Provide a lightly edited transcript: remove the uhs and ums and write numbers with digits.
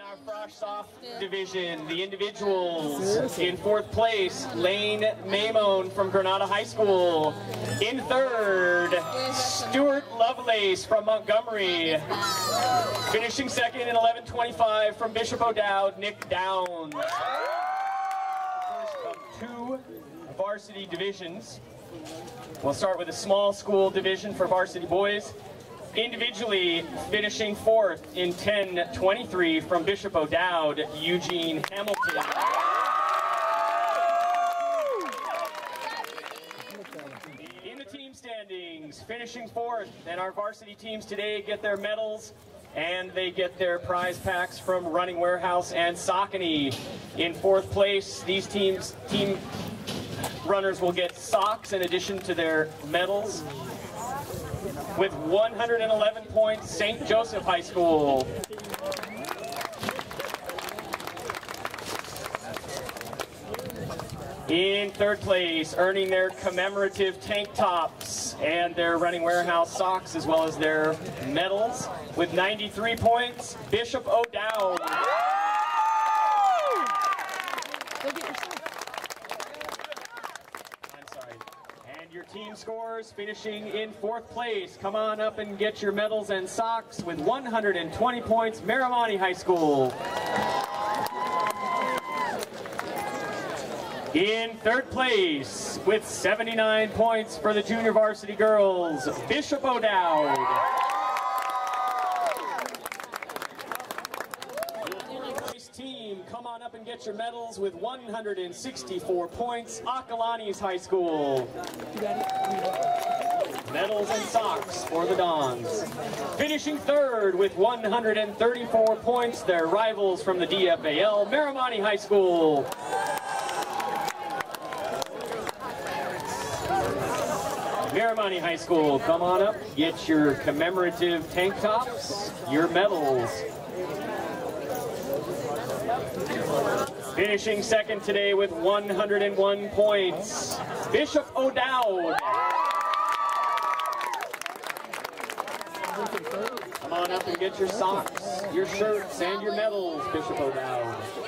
our Frosh Soft division, the individuals, in fourth place, Lane Mamone from Granada High School. In third, Stuart Lovelace from Montgomery. Finishing second in 11:25 from Bishop O'Dowd, Nick Downs. First of two varsity divisions. We'll start with a small school division for varsity boys. Individually finishing fourth in 10:23 from Bishop O'Dowd, Eugene Hamilton. In the team standings, finishing fourth, and our varsity teams today get their medals and they get their prize packs from Running Warehouse and Saucony. In fourth place, these team runners will get socks in addition to their medals. With 111 points, St. Joseph High School. In third place, earning their commemorative tank tops and their Running Warehouse socks, as well as their medals, with 93 points, Bishop O'Dowd. Your team scores, finishing in fourth place. Come on up and get your medals and socks. With 120 points, Marimani High School. In third place, with 79 points for the junior varsity girls, Bishop O'Dowd. Team, come on up and get your medals. With 164 points, Akalani's High School. Medals and socks for the Dons. Finishing third with 134 points, their rivals from the DFAL, Marimani High School. Marimani High School, come on up, get your commemorative tank tops, your medals. Finishing second today with 101 points, Bishop O'Dowd. Come on up and get your socks, your shirts, and your medals, Bishop O'Dowd.